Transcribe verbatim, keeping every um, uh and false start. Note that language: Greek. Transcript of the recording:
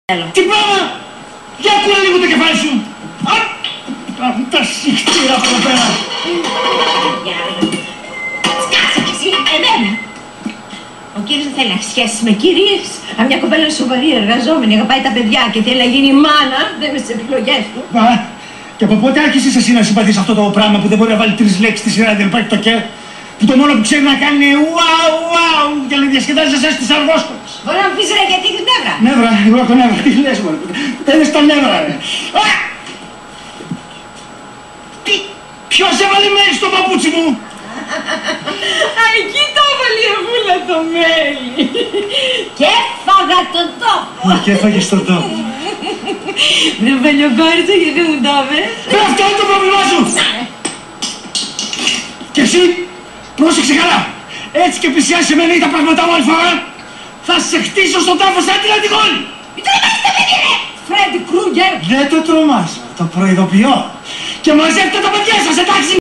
Τι πράγμα! Για κούρα λίγο το κεφάλι σου! Α! Τα συχτήρα από εδώ πέρα! Σκάσε κι εσύ, εμένα! Ο κύριος δεν θέλει να έχει σχέσεις με κυρίες. Αν μια κοπέλα σοβαρή, εργαζόμενη, αγαπάει τα παιδιά και θέλει να γίνει μάνα, δεν είναι στις επιλογές του. Μα, και από πότε άρχισες εσύ να συμπαθείς αυτό το πράγμα που δεν μπορεί να βάλει τρεις λέξεις στη σειρά, δεν υπάρχει το κέρ, που το μόνο που ξέρει να κάνει είναι ουάου ουάου και να διασκεδάζει εσάς τις αργόσκοπες. Μπορεί να μου πεις ρε γιατί έχεις νεύρα. Νεύρα, εγώ έχω νεύρα, τι λες μωρέ, δεν είναι στα νεύρα ρε. Α! Τι, ποιος έβαλε μέλι στο παπούτσι μου. Α, εκεί το έβαλε η Εβούλα το μέλι. Και έφαγα τον τόπο. Και έφαγες τον τόπο. Δεν παλιοκόρισα γιατί μου το έβες. Αυτό είναι το πρόβλημά σου. Και εσύ, πρόσεξε καλά. Έτσι και πλησιάσεις εμένα ή τα πράγματα μου άλλη φορά, θα σε χτίσω στον τάφο σαν την Αντιγόνη. Μην τρομάζεις το παιδί ρε, Φρέντι Κρούγκερ. Δεν το τρομάζω, το προειδοποιώ. Και μαζεύτε τα παιδιά σας, εντάξει.